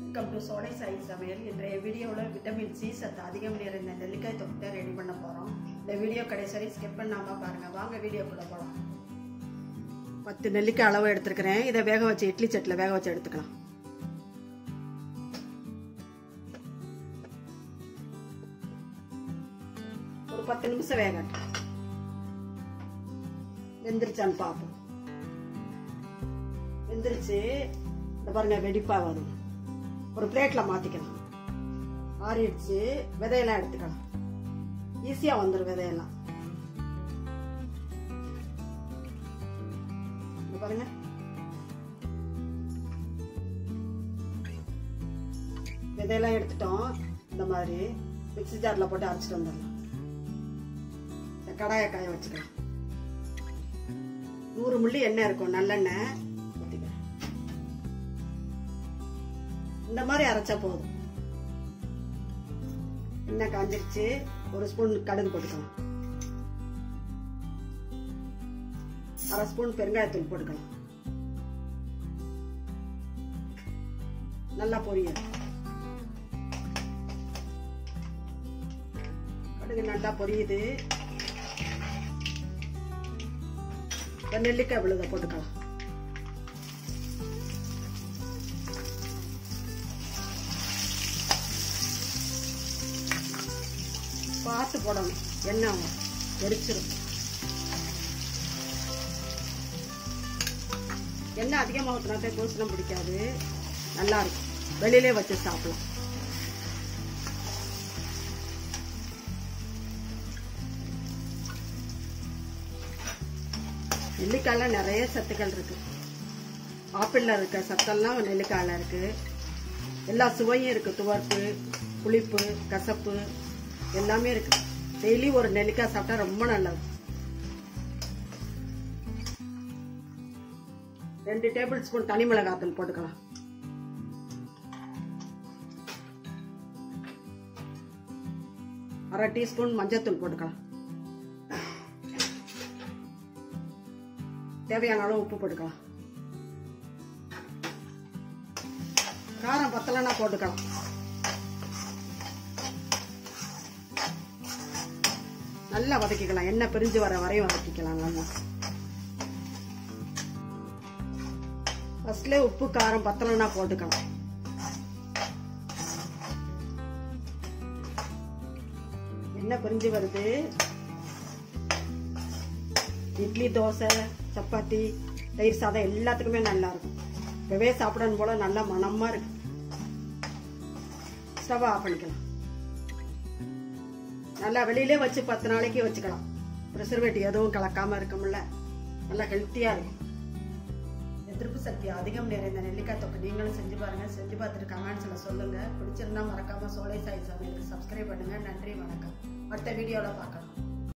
Welcome to சோலை சாய் சமையல். இன்றைய வீடியோவில் விட்டமின் சி சத்து அதிகம் நிறைந்த நெல்லிக்காய் தொட்டை ரெடி பண்ண போகிறோம். இந்த வீடியோ கடைசி வரை ஸ்கிப் பண்ணாமல் பாருங்கள். வாங்க வீடியோக்குள்ளே போகலாம். 10 நெல்லிக்காய் அளவு எடுத்துருக்கிறேன். இதை வேக வச்சு இட்லி சட்டில் வேக வச்சு எடுத்துக்கலாம். ஒரு 10 நிமிஷம் வேகட்டும். வெந்துருச்சான்னு பார்ப்போம். வெந்துருச்சு. இந்த பாருங்க, வெடிப்பா வரும். ஒரு பிளேட்ல மாத்திக்கலாம். ஆறிடுச்சு. விதையெல்லாம் எடுத்துக்கலாம். ஈஸியா வந்துடும் விதையெல்லாம். பாருங்க, விதையெல்லாம் எடுத்துட்டோம். இந்த மாதிரி மிக்ஸி ஜார்ல போட்டு அரைச்சிட்டு வந்துடலாம். இந்த கடாயை காய வச்சுக்கலாம். 100 மில்லி எண்ணெய் இருக்கும், நல்லெண்ணெய். இந்த மாதிரி அரைச்சா போதும். எண்ணெய் காஞ்சிருச்சு. ஒரு ஸ்பூன் கடுகு போட்டுக்கலாம். 1/2 ஸ்பூன் பெருங்காயத்தூள் போட்டுக்கலாம். நல்லா பொரியும். கடுகு நல்லா பொரியுது. நெல்லிக்காய் விழுத போட்டுக்கலாம். பார்த்து போடணும், எண்ணெய் வெடிச்சிடும். எண்ணெய் அதிகமாக ஊற்றினாத்தே பூசணம் பிடிக்காது. நல்லா இருக்கும். வெளியிலே வச்சு சாப்பிடலாம். நெல்லிக்காயில நிறைய சத்துக்கள் இருக்கு. ஆப்பிள்ல இருக்க சத்தெல்லாம் நெல்லிக்காயில இருக்கு. எல்லா சுவையும் இருக்கு. துவர்ப்பு, புளிப்பு, கசப்பு எல்லாமே இருக்கு. டெய்லி ஒரு நெல்லிக்காய் சாப்பிட்டா ரொம்ப நல்லது. 2 டேபிள் ஸ்பூன் தனி மிளகாத்தூள் போட்டுக்கலாம். அரை டீஸ்பூன் மஞ்சத்தூள் போட்டுக்கலாம். தேவையான அளவு உப்பு போட்டுக்கலாம். காரம் பத்தலைன்னா போட்டுக்கலாம். நல்லா வதக்கிக்கலாம். எண்ணெய் பிரிஞ்சு வர வரையும் வதக்கிக்கலாம். நல்லா ஃபர்ஸ்ட்ல உப்பு காரம் பத்தலைன்னா போட்டுக்கலாம். எண்ணெய் பிரிஞ்சு வருது. இட்லி, தோசை, சப்பாத்தி, தயிர் சாதம் எல்லாத்துக்குமே நல்லா இருக்கும். இப்பவே சாப்பிடணும் போல நல்லா மனமா இருக்கு. ஸ்டவ் ஆஃப் பண்ணிக்கலாம். நல்லா வெளியிலே வச்சு 10 நாளைக்கு வச்சுக்கலாம். ப்ரிசர்வேட்டிவ் எதுவும் கலக்காம இருக்கும்ல. நல்லா ஹெல்த்தியா இருக்கும். எதிர்ப்பு சக்தி அதிகம் நிறைந்த நெல்லிக்காய் தொக்கு நீங்களும் செஞ்சு பாருங்க. செஞ்சு பார்த்துட்டு கமெண்ட்ஸ்ல சொல்லுங்க. பிடிச்சிருந்தா மறக்காம சோலை சாய் சமையலுக்கு சப்ஸ்கிரைப் பண்ணுங்க. நன்றி, வணக்கம். அடுத்த வீடியோல பார்க்கலாம்.